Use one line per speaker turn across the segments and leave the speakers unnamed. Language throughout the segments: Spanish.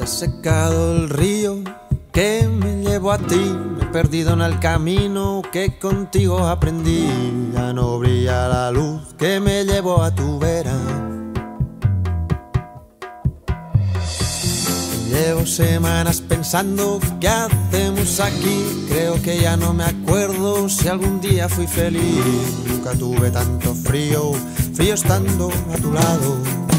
ha secado el río que me llevó a ti, me he perdido en el camino que contigo aprendí. Ya no brilla la luz que me llevó a tu vera. Llevo semanas pensando qué hacemos aquí. Creo que ya no me acuerdo si algún día fui feliz. Nunca tuve tanto frío, frío estando a tu lado.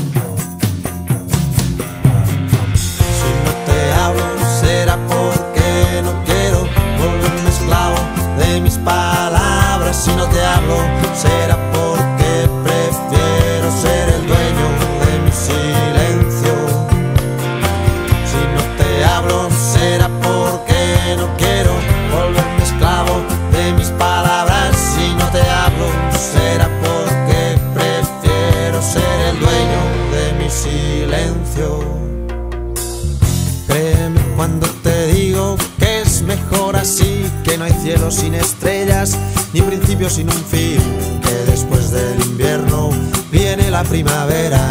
Si no te hablo será porque no quiero volverme esclavo de mis palabras. Si no te hablo será porque prefiero ser el dueño de mi silencio. Si no te hablo será porque no quiero volverme esclavo de mis palabras. Si no te hablo será porque prefiero ser el dueño de mi silencio. Créeme cuando te digo que es mejor así, que no hay cielo sin estrellas, ni principio sin un fin, que después del invierno viene la primavera.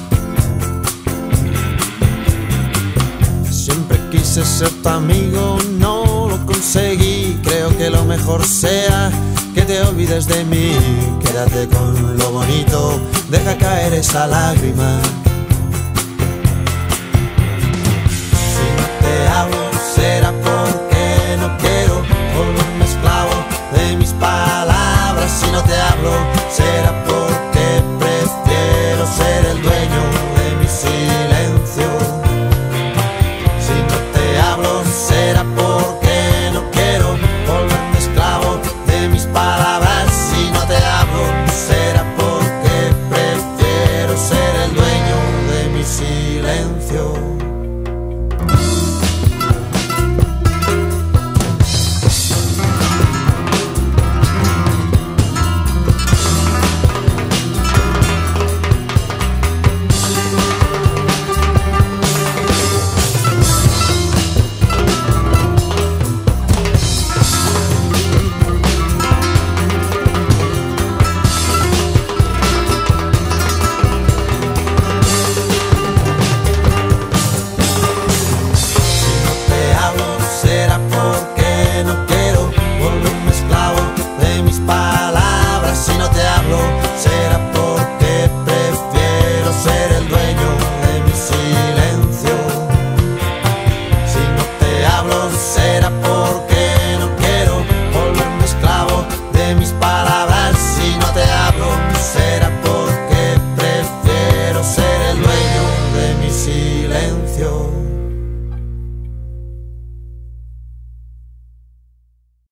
Siempre quise ser tu amigo, no lo conseguí. Creo que lo mejor sea que te olvides de mí. Quédate con lo bonito, deja caer esa lágrima. Si no te hablo será